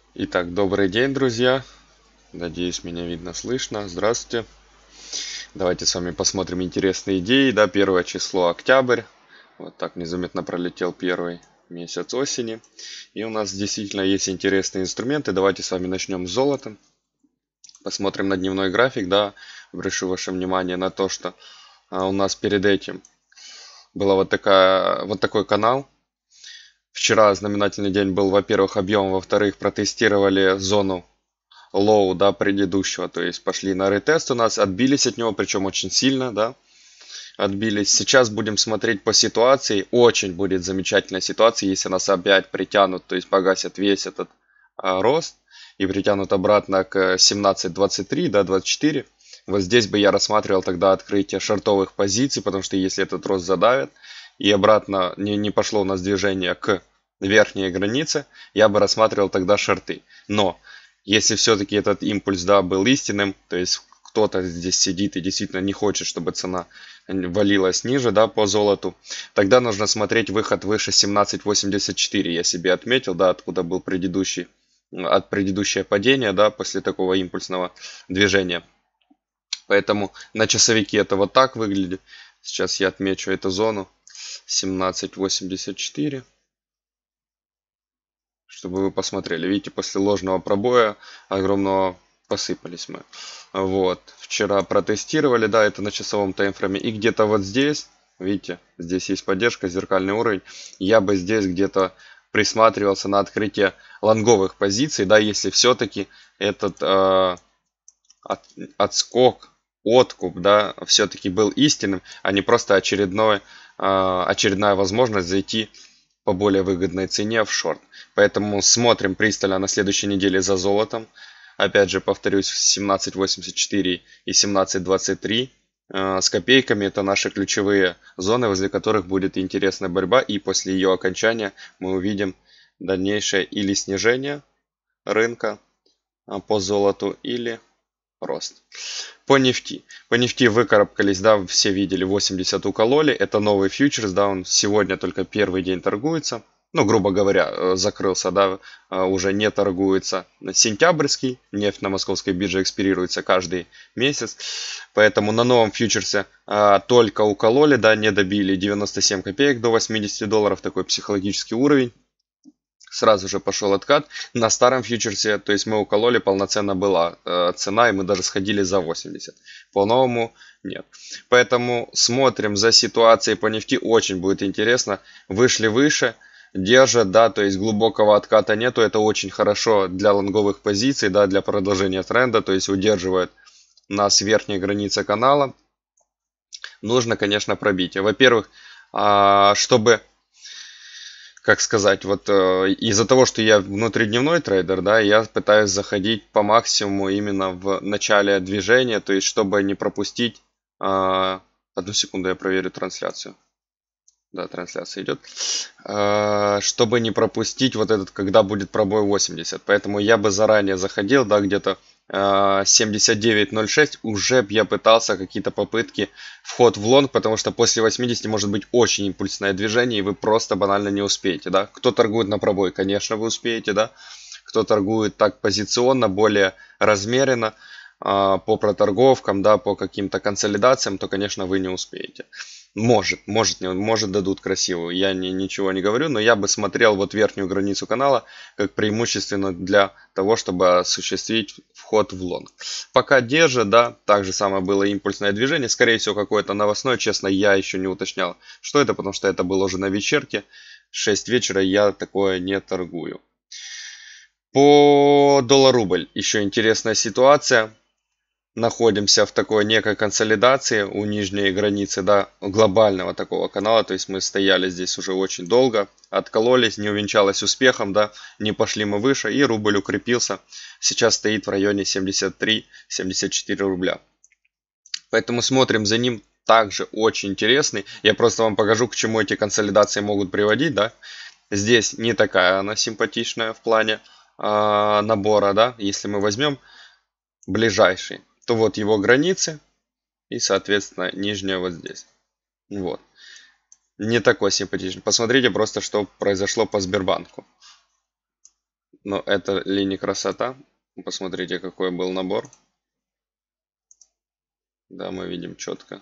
Итак, добрый день, друзья. Надеюсь, меня видно, слышно. Здравствуйте. Давайте с вами посмотрим интересные идеи. Да, первое число октябрь. Вот так незаметно пролетел первый месяц осени. И у нас действительно есть интересные инструменты. Давайте с вами начнем с золота. Посмотрим на дневной график. Да, обращу ваше внимание на то, что у нас перед этим была вот такой канал. Вчера знаменательный день был, во-первых, объем, во-вторых, протестировали зону лоу, да, предыдущего, то есть пошли на ретест у нас, отбились от него, причем очень сильно, да, отбились. Сейчас будем смотреть по ситуации, очень будет замечательная ситуация, если нас опять притянут, то есть погасят весь этот рост и притянут обратно к 17.23, да, 24. Вот здесь бы я рассматривал тогда открытие шортовых позиций, потому что если этот рост задавит и обратно не пошло у нас движение к верхней границе, я бы рассматривал тогда шорты. Но если все-таки этот импульс, да, был истинным, то есть кто-то здесь сидит и действительно не хочет, чтобы цена валилась ниже, да, по золоту, тогда нужно смотреть выход выше 17.84. Я себе отметил, да, откуда был предыдущее падение, да, после такого импульсного движения. Поэтому на часовике это вот так выглядит. Сейчас я отмечу эту зону 17.84, чтобы вы посмотрели. Видите, после ложного пробоя огромного посыпались мы. Вот. Вчера протестировали, да, это на часовом таймфрейме. И где-то вот здесь, видите, здесь есть поддержка, зеркальный уровень. Я бы здесь где-то присматривался на открытие лонговых позиций, да, если все-таки этот отскок, откуп, да, все-таки был истинным, а не просто очередная возможность зайти по более выгодной цене в шорт. Поэтому смотрим пристально на следующей неделе за золотом. Опять же, повторюсь, 17.84 и 17.23 с копейками. Это наши ключевые зоны, возле которых будет интересная борьба. И после ее окончания мы увидим дальнейшее или снижение рынка по золоту, или рост. По нефти. По нефти выкарабкались, да, все видели, 80 укололи. Это новый фьючерс, да, он сегодня только первый день торгуется. Ну, грубо говоря, закрылся, да, уже не торгуется. Сентябрьский, нефть на московской бирже экспирируется каждый месяц. Поэтому на новом фьючерсе только укололи, да, не добили 97 копеек до 80 долларов, такой психологический уровень. Сразу же пошел откат. На старом фьючерсе, то есть мы укололи, полноценно была цена, и мы даже сходили за 80. По новому нет. Поэтому смотрим за ситуацией по нефти, очень будет интересно. Вышли выше, держат, да, то есть глубокого отката нету, это очень хорошо для лонговых позиций, да, для продолжения тренда, то есть удерживает нас верхней границы канала. Нужно, конечно, пробитие. Во-первых, чтобы, как сказать, вот из-за того, что я внутридневной трейдер, да, я пытаюсь заходить по максимуму именно в начале движения, то есть чтобы не пропустить. Одну секунду, я проверю трансляцию. Да, трансляция идет. Чтобы не пропустить вот этот, когда будет пробой 80. Поэтому я бы заранее заходил, да, где-то 79.06. Уже я пытался какие-то попытки вход в лонг, потому что после 80 может быть очень импульсное движение, и вы просто банально не успеете, да. Кто торгует на пробой, конечно, вы успеете, да. Кто торгует так позиционно, более размеренно, по проторговкам, да, по каким-то консолидациям, то, конечно, вы не успеете. Может дадут красивую, я ничего не говорю, но я бы смотрел вот верхнюю границу канала как преимущественно для того, чтобы осуществить вход в лонг. Пока держит, да, так же самое было импульсное движение, скорее всего какое-то новостное, честно, я еще не уточнял, что это, потому что это было уже на вечерке, 6 вечера, я такое не торгую. По доллар-рубль еще интересная ситуация. Находимся в такой некой консолидации у нижней границы, да, глобального такого канала, то есть мы стояли здесь уже очень долго, откололись, не увенчалось успехом, да, не пошли мы выше, и рубль укрепился, сейчас стоит в районе 73-74 рубля. Поэтому смотрим за ним, также очень интересный, я просто вам покажу, к чему эти консолидации могут приводить, да. Здесь не такая она симпатичная в плане набора, да, если мы возьмем ближайший, то вот его границы и, соответственно, нижняя вот здесь. Вот. Не такой симпатичный. Посмотрите просто, что произошло по Сбербанку. Но это ли не красота? Посмотрите, какой был набор. Да, мы видим четко.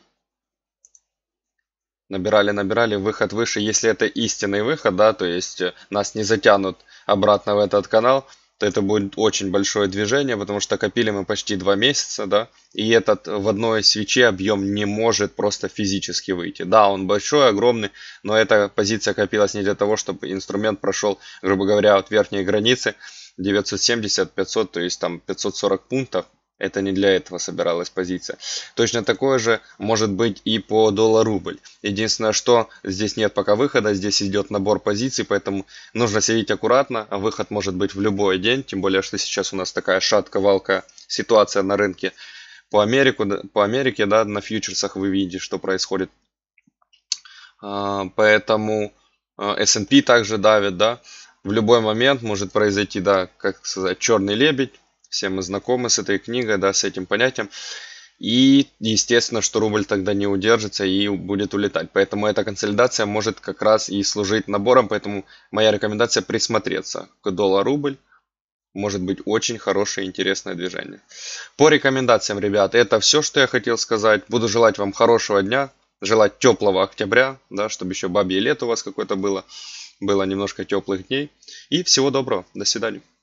Набирали, выход выше. Если это истинный выход, да, то есть нас не затянут обратно в этот канал, то это будет очень большое движение, потому что копили мы почти 2 месяца, да, и этот в одной свече объем не может просто физически выйти. Да, он большой, огромный, но эта позиция копилась не для того, чтобы инструмент прошел, грубо говоря, от верхней границы 970, 500, то есть там 540 пунктов. Это не для этого собиралась позиция. Точно такое же может быть и по доллар-рубль. Единственное, что здесь нет пока выхода, здесь идет набор позиций, поэтому нужно следить аккуратно. А выход может быть в любой день, тем более, что сейчас у нас такая шатко-валка ситуация на рынке. По Америке, да, на фьючерсах вы видите, что происходит. Поэтому S&P также давит, да. В любой момент может произойти, да, как сказать, черный лебедь. Все мы знакомы с этой книгой, да, с этим понятием. И естественно, что рубль тогда не удержится и будет улетать. Поэтому эта консолидация может как раз и служить набором. Поэтому моя рекомендация присмотреться к доллар-рубль. Может быть очень хорошее интересное движение. По рекомендациям, ребят, это все, что я хотел сказать. Буду желать вам хорошего дня. Желать теплого октября, да, чтобы еще бабье лето у вас какое-то было. Было немножко теплых дней. И всего доброго. До свидания.